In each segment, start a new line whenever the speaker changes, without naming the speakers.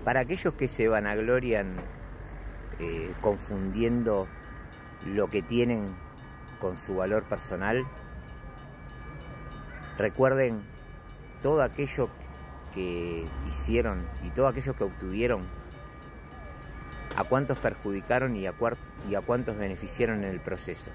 Para aquellos que se vanaglorian confundiendo lo que tienen con su valor personal, recuerden todo aquello que hicieron y todo aquello que obtuvieron, a cuántos perjudicaron y a cuántos beneficiaron en el proceso.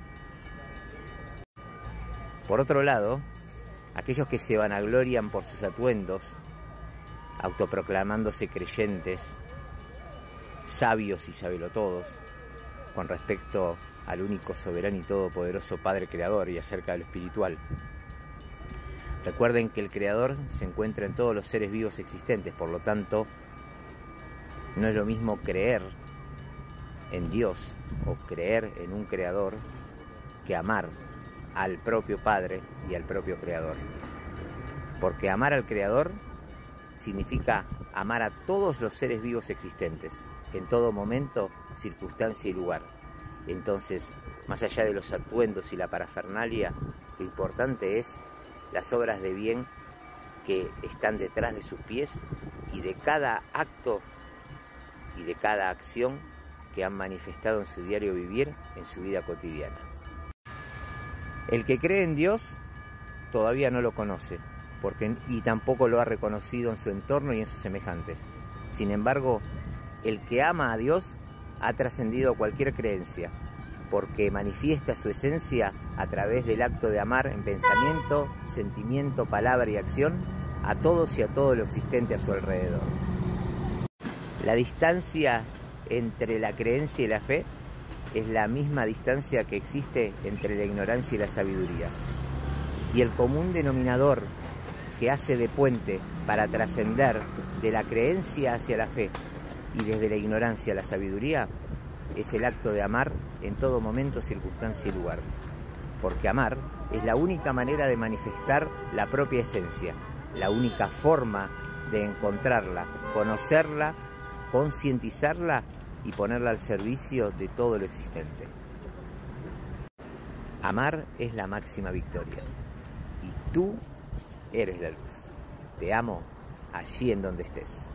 Por otro lado, aquellos que se vanaglorian por sus atuendos, autoproclamándose creyentes, sabios y sabelotodos, con respecto al único soberano y todopoderoso Padre Creador y acerca de lo espiritual. Recuerden que el Creador se encuentra en todos los seres vivos existentes, por lo tanto, no es lo mismo creer en Dios o creer en un Creador que amar al propio Padre y al propio Creador. Porque amar al Creador significa amar a todos los seres vivos existentes, en todo momento, circunstancia y lugar. Entonces, más allá de los atuendos y la parafernalia, lo importante es las obras de bien que están detrás de sus pies y de cada acto y de cada acción que han manifestado en su diario vivir, en su vida cotidiana. El que cree en Dios todavía no lo conoce, y tampoco lo ha reconocido en su entorno y en sus semejantes. Sin embargo, el que ama a Dios ha trascendido cualquier creencia, porque manifiesta su esencia a través del acto de amar en pensamiento, sentimiento, palabra y acción a todos y a todo lo existente a su alrededor. La distancia entre la creencia y la fe es la misma distancia que existe entre la ignorancia y la sabiduría. Y el común denominador que hace de puente para trascender de la creencia hacia la fe y desde la ignorancia a la sabiduría es el acto de amar en todo momento, circunstancia y lugar. Porque amar es la única manera de manifestar la propia esencia, la única forma de encontrarla, conocerla, concientizarla y ponerla al servicio de todo lo existente. Amar es la máxima victoria y tú eres la luz. Te amo allí en donde estés.